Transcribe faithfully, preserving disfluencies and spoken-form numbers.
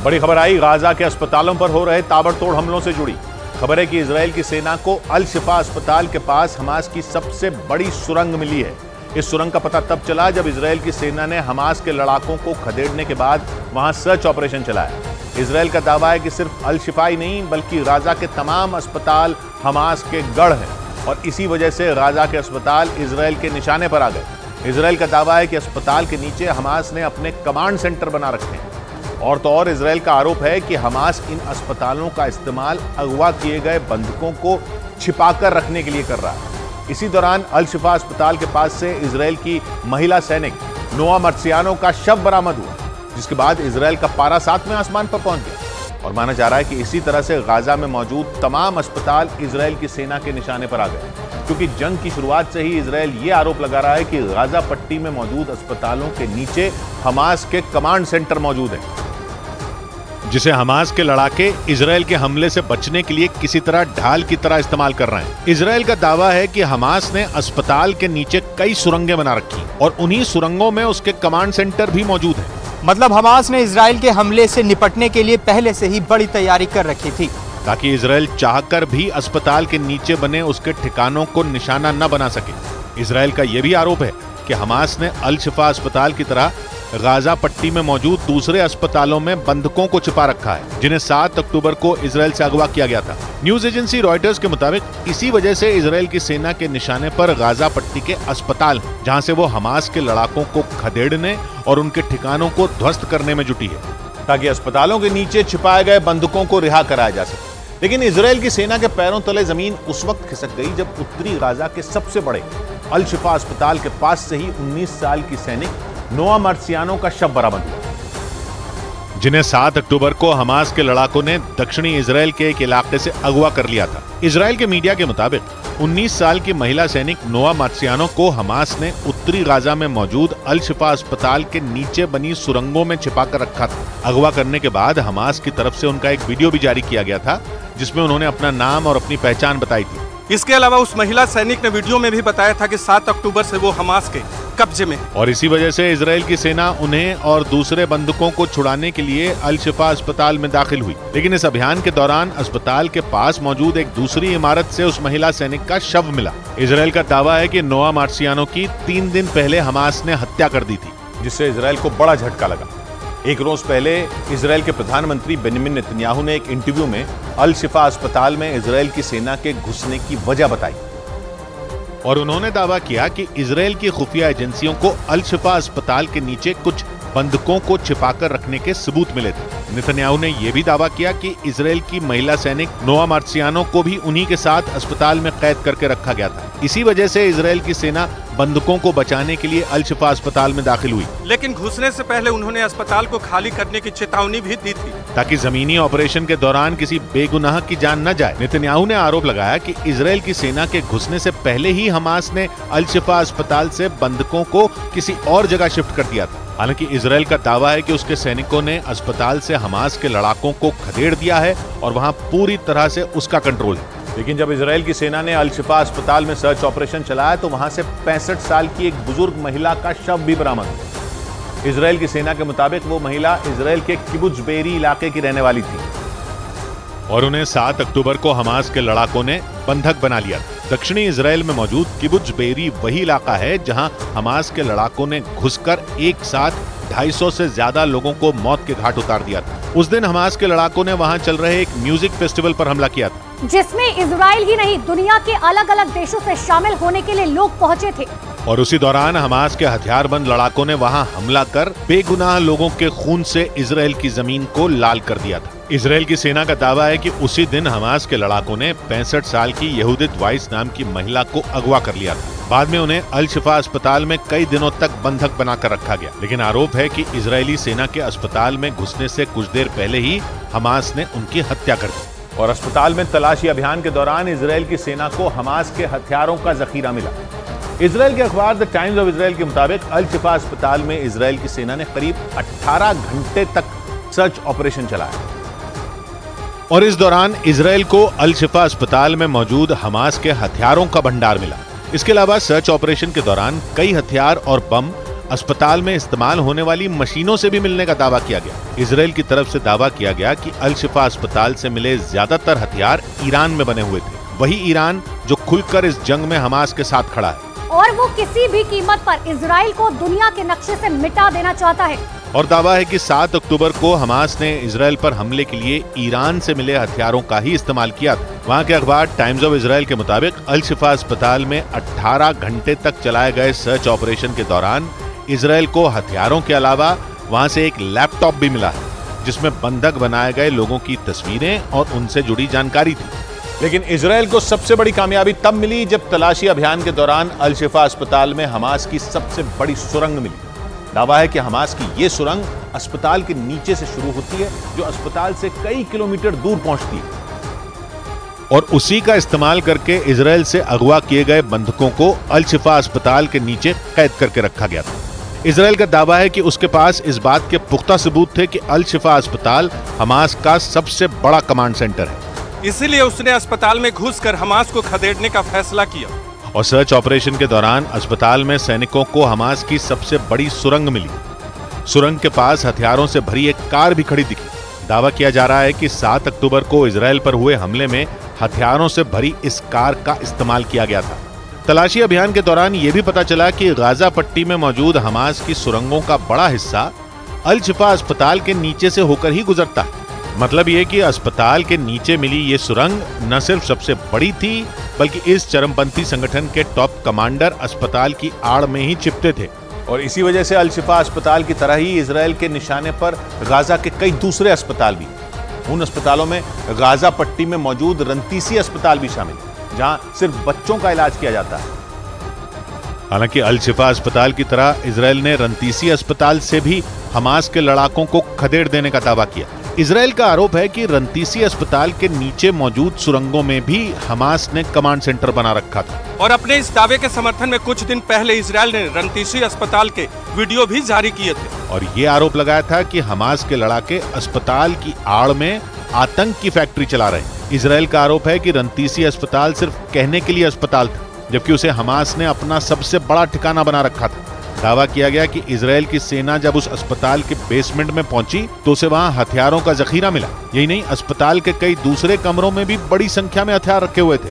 बड़ी खबर आई गाजा के अस्पतालों पर हो रहे ताबड़तोड़ हमलों से जुड़ी। खबर है कि इजराइल की सेना को अल शिफा अस्पताल के पास हमास की सबसे बड़ी सुरंग मिली है। इस सुरंग का पता तब चला जब इजराइल की सेना ने हमास के लड़ाकों को खदेड़ने के बाद वहां सर्च ऑपरेशन चलाया। इजराइल का दावा है कि सिर्फ अल शिफा ही नहीं बल्कि गाजा के तमाम अस्पताल हमास के गढ़ हैं और इसी वजह से गाजा के अस्पताल इजराइल के निशाने पर आ गए। इजराइल का दावा है कि अस्पताल के नीचे हमास ने अपने कमांड सेंटर बना रखे हैं। और तो और इजराइल का आरोप है कि हमास इन अस्पतालों का इस्तेमाल अगवा किए गए बंधकों को छिपाकर रखने के लिए कर रहा है। इसी दौरान अल शिफा अस्पताल के पास से इजराइल की महिला सैनिक नोआ मार्सियानो का शव बरामद हुआ, जिसके बाद इजराइल का पारा सातवें आसमान पर पहुंच गया और माना जा रहा है कि इसी तरह से गाजा में मौजूद तमाम अस्पताल इजराइल की सेना के निशाने पर आ गए, क्योंकि जंग की शुरुआत से ही इजराइल ये आरोप लगा रहा है कि गाजा पट्टी में मौजूद अस्पतालों के नीचे हमास के कमांड सेंटर मौजूद है, जिसे हमास के लड़ाके इजराइल के हमले से बचने के लिए किसी तरह ढाल की तरह इस्तेमाल कर रहे हैं। इजराइल का दावा है कि हमास ने अस्पताल के नीचे कई सुरंगें बना रखी और उन्हीं सुरंगों में उसके कमांड सेंटर भी मौजूद है। मतलब हमास ने इजराइल के हमले से निपटने के लिए पहले से ही बड़ी तैयारी कर रखी थी, ताकि इजराइल चाहकर भी अस्पताल के नीचे बने उसके ठिकानों को निशाना न बना सके। इजराइल का यह भी आरोप है कि हमास ने अल शिफा अस्पताल की तरह गाजा पट्टी में मौजूद दूसरे अस्पतालों में बंधकों को छिपा रखा है, जिन्हें सात अक्टूबर को इजराइल से अगवा किया गया था। न्यूज एजेंसी रॉयटर्स के मुताबिक इसी वजह से इजराइल की सेना के निशाने पर गाजा पट्टी के अस्पताल, जहां से वो हमास के लड़ाकों को खदेड़ने और उनके ठिकानों को ध्वस्त करने में जुटी है, ताकि अस्पतालों के नीचे छिपाए गए बंधकों को रिहा कराया जा सके। लेकिन इजराइल की सेना के पैरों तले जमीन उस वक्त खिसक गई जब उत्तरी गाजा के सबसे बड़े अल शिफा अस्पताल के पास से ही उन्नीस साल की सैनिक नोआ मार्सियानो का शव बरामद हुआ, जिन्हें सात अक्टूबर को हमास के लड़ाकों ने दक्षिणी इजराइल के एक इलाके से अगवा कर लिया था। इजराइल के मीडिया के मुताबिक उन्नीस साल की महिला सैनिक नोआ मार्सियानो को हमास ने उत्तरी गाजा में मौजूद अल शिफा अस्पताल के नीचे बनी सुरंगों में छिपाकर रखा था। अगवा करने के बाद हमास की तरफ से उनका एक वीडियो भी जारी किया गया था, जिसमें उन्होंने अपना नाम और अपनी पहचान बताई थी। इसके अलावा उस महिला सैनिक ने वीडियो में भी बताया था कि सात अक्टूबर से वो हमास के कब्जे में, और इसी वजह से इजराइल की सेना उन्हें और दूसरे बंधकों को छुड़ाने के लिए अल शिफा अस्पताल में दाखिल हुई। लेकिन इस अभियान के दौरान अस्पताल के पास मौजूद एक दूसरी इमारत से उस महिला सैनिक का शव मिला। इजराइल का दावा है कि नोआ मार्सियानो की तीन दिन पहले हमास ने हत्या कर दी थी, जिससे इजराइल को बड़ा झटका लगा। एक रोज पहले इजराइल के प्रधानमंत्री बेंजामिन नेतन्याहू ने एक इंटरव्यू में अल शिफा अस्पताल में इजराइल की सेना के घुसने की वजह बताई और उन्होंने दावा किया कि इजराइल की खुफिया एजेंसियों को अल शिफा अस्पताल के नीचे कुछ बंधकों को छिपाकर रखने के सबूत मिले थे। नेतन्याहू ने यह भी दावा किया कि इजराइल की महिला सैनिक नोआ मार्सियानो को भी उन्हीं के साथ अस्पताल में कैद करके रखा गया था। इसी वजह से इजराइल की सेना बंधकों को बचाने के लिए अल शिफा अस्पताल में दाखिल हुई। लेकिन घुसने से पहले उन्होंने अस्पताल को खाली करने की चेतावनी भी दी थी, ताकि जमीनी ऑपरेशन के दौरान किसी बेगुनाह की जान न जाए। नेतन्याहू ने आरोप लगाया कि इजराइल की सेना के घुसने से पहले ही हमास ने अल शिफा अस्पताल से बंधकों को किसी और जगह शिफ्ट कर दिया था। हालांकि इजराइल का दावा है कि उसके सैनिकों ने अस्पताल से हमास के लड़ाकों को खदेड़ दिया है और वहां पूरी तरह से उसका कंट्रोल है। लेकिन जब इजराइल की सेना ने अल शिफा अस्पताल में सर्च ऑपरेशन चलाया तो वहां से पैंसठ साल की एक बुजुर्ग महिला का शव भी बरामद हुआ। इजराइल की सेना के मुताबिक वो महिला इजराइल के किबुत्ज बेरी इलाके की रहने वाली थी और उन्हें सात अक्टूबर को हमास के लड़ाकों ने बंधक बना लिया। दक्षिणी इजराइल में मौजूद किबुत्ज बेरी वही इलाका है जहां हमास के लड़ाकों ने घुसकर एक साथ ढाई सौ से ज्यादा लोगों को मौत के घाट उतार दिया था। उस दिन हमास के लड़ाकों ने वहां चल रहे एक म्यूजिक फेस्टिवल पर हमला किया था, जिसमें इजराइल ही नहीं दुनिया के अलग अलग देशों से शामिल होने के लिए लोग पहुंचे थे। और उसी दौरान हमास के हथियारबंद लड़ाकों ने वहां हमला कर बेगुनाह लोगों के खून से इजराइल की जमीन को लाल कर दिया था। इजराइल की सेना का दावा है कि उसी दिन हमास के लड़ाकों ने पैंसठ साल की यहूदित वाइस नाम की महिला को अगवा कर लिया था। बाद में उन्हें अल शिफा अस्पताल में कई दिनों तक बंधक बनाकर रखा गया। लेकिन आरोप है कि इजरायली सेना के अस्पताल में घुसने से कुछ देर पहले ही हमास ने उनकी हत्या कर दी और अस्पताल में तलाशी अभियान के दौरान इजराइल की सेना को हमास के हथियारों का जखीरा मिला। इजराइल के अखबार द टाइम्स ऑफ इजराइल के मुताबिक अल शिफा अस्पताल में इजराइल की सेना ने करीब अठारह घंटे तक सर्च ऑपरेशन चलाया और इस दौरान इजराइल को अल शिफा अस्पताल में मौजूद हमास के हथियारों का भंडार मिला। इसके अलावा सर्च ऑपरेशन के दौरान कई हथियार और बम अस्पताल में इस्तेमाल होने वाली मशीनों से भी मिलने का दावा किया गया। इजराइल की तरफ से दावा किया गया कि अल शिफा अस्पताल से मिले ज्यादातर हथियार ईरान में बने हुए थे, वही ईरान जो खुलकर इस जंग में हमास के साथ खड़ा है और वो किसी भी कीमत पर इजराइल को दुनिया के नक्शे से मिटा देना चाहता है। और दावा है कि सात अक्टूबर को हमास ने इजराइल पर हमले के लिए ईरान से मिले हथियारों का ही इस्तेमाल किया था। वहां के अखबार टाइम्स ऑफ इजराइल के मुताबिक अल शिफा अस्पताल में अठारह घंटे तक चलाए गए सर्च ऑपरेशन के दौरान इजराइल को हथियारों के अलावा वहां से एक लैपटॉप भी मिला है, जिसमें बंधक बनाए गए लोगों की तस्वीरें और उनसे जुड़ी जानकारी थी। लेकिन इजराइल को सबसे बड़ी कामयाबी तब मिली जब तलाशी अभियान के दौरान अल शिफा अस्पताल में हमास की सबसे बड़ी सुरंग मिली। दावा है कि हमास की यह सुरंग अस्पताल के नीचे से शुरू होती है, जो अस्पताल से कई किलोमीटर दूर पहुंचती है, और उसी का इस्तेमाल करके इजराइल से अगवा किए गए बंधकों को अल शिफा अस्पताल के नीचे कैद करके रखा गया था। इजराइल का दावा है कि उसके पास इस बात के पुख्ता सबूत थे कि अल शिफा अस्पताल हमास का सबसे बड़ा कमांड सेंटर है, इसीलिए उसने अस्पताल में घुसकर हमास को खदेड़ने का फैसला किया। और सर्च ऑपरेशन के दौरान अस्पताल में सैनिकों को हमास की सबसे बड़ी सुरंग मिली। सुरंग के पास हथियारों से भरी एक कार भी खड़ी दिखी। दावा किया जा रहा है कि सात अक्टूबर को इजराइल पर हुए हमले में हथियारों से भरी इस कार का इस्तेमाल किया गया था। तलाशी अभियान के दौरान यह भी पता चला कि गाजा पट्टी में मौजूद हमास की सुरंगों का बड़ा हिस्सा अल शिफा अस्पताल के नीचे से होकर ही गुजरता है। मतलब ये कि अस्पताल के नीचे मिली ये सुरंग न सिर्फ सबसे बड़ी थी, बल्कि इस चरमपंथी संगठन के टॉप कमांडर अस्पताल की आड़ में ही छिपते थे। और इसी वजह से अल शिफा अस्पताल की तरह ही इजराइल के निशाने पर गाजा के कई दूसरे अस्पताल भी। उन अस्पतालों में गाजा पट्टी में मौजूद रंतीसी अस्पताल भी शामिल है, जहां सिर्फ बच्चों का इलाज किया जाता है। हालांकि अल शिफा अस्पताल की तरह इजराइल ने रंतीसी अस्पताल से भी हमास के लड़ाकों को खदेड़ देने का दावा किया। इजराइल का आरोप है कि रंतीसी अस्पताल के नीचे मौजूद सुरंगों में भी हमास ने कमांड सेंटर बना रखा था। और अपने इस दावे के समर्थन में कुछ दिन पहले इजराइल ने रंतीसी अस्पताल के वीडियो भी जारी किए थे और ये आरोप लगाया था कि हमास के लड़ाके अस्पताल की आड़ में आतंक की फैक्ट्री चला रहे हैं। इजराइल का आरोप है कि रंतीसी अस्पताल सिर्फ कहने के लिए अस्पताल था, जबकि उसे हमास ने अपना सबसे बड़ा ठिकाना बना रखा था। दावा किया गया कि इजराइल की सेना जब उस अस्पताल के बेसमेंट में पहुंची तो उसे वहां हथियारों का जखीरा मिला। यही नहीं, अस्पताल के कई दूसरे कमरों में भी बड़ी संख्या में हथियार रखे हुए थे।